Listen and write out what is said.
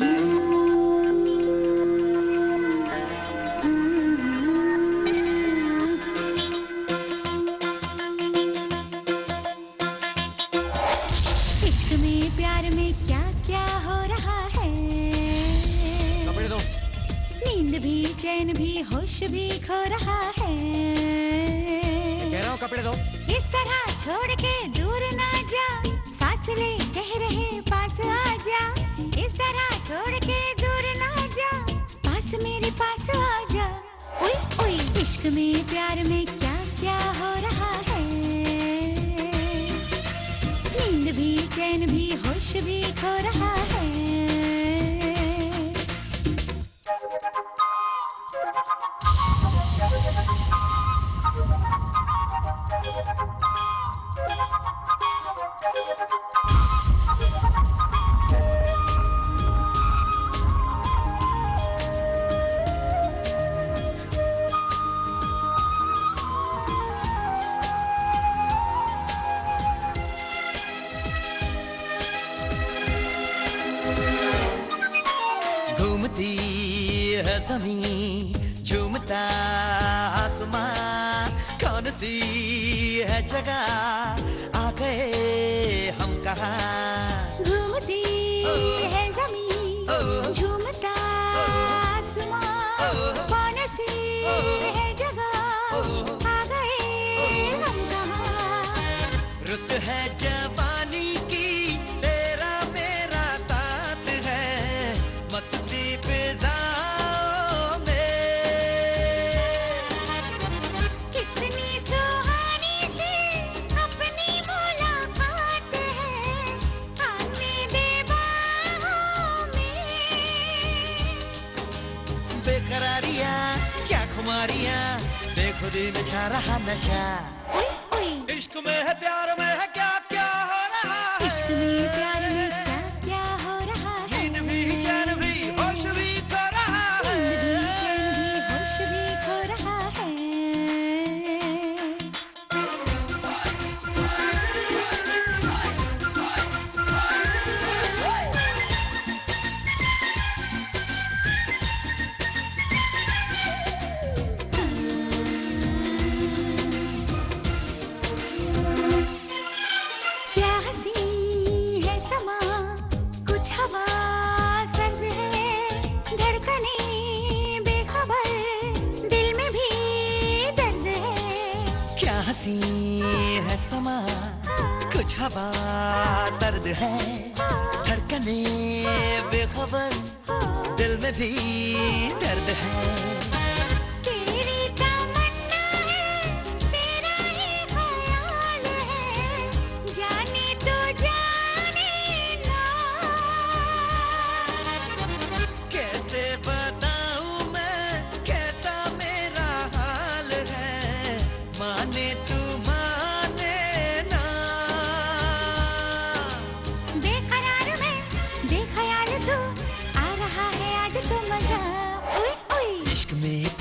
इश्क में प्यार में क्या क्या हो रहा है। कपड़े दो। नींद भी चैन भी होश भी खो रहा है। कह रहा हूँ कपड़े दो। इस तरह छोड़ के दूर ना जा, सांस ले कह रहे पास आ जा। इस तरह छोड़ के दूर ना जा, पास मेरे पास आ जा। ओए ओए इश्क में प्यार में क्या क्या हो रहा है। नींद भी चैन भी होश भी खो रहा है। घूमती है ज़मीं झूमता आसमां, कौन सी है जगह आ गए हम कहाँ। घूमती है ज़मीं झूमता आसमां, कौन सी है जगह आ गए हम कहाँ। रुत है जवानी की तेरा मेरा साथ है, मस्ती फिजाओं में। कितनी सुहानी सी अपनी मुलाकात है, आने दे बाहों में। बेकरारियां क्या खुमारियां, बेखुदी में छा रहा नशा। ओए ओए इश्क में है प्यार में है क्या क्या हो रहा है। इश्क में प्यार में क्या क्या हो रहा है। नींद भी चैन भी होश भी खो रहा है। नींद भी चैन भी होश भी खो रहा है। क्या हंसी है समा, कुछ हवा सर्द है, धड़कने बेखबर, दिल में भी दर्द है। क्या हंसी है समा, कुछ हवा सर्द है, धड़कने बेखबर, दिल में भी दर्द है। तेरी तमन्ना है, तेरा ही ख्याल है, जाने तो जाने ना। कैसे बताऊं मैं कैसा मेरा हाल है, माने तू माने ना। बेकरार में बेख्याल तू, आ रहा है आज तो मजा। ओए ओए इश्क में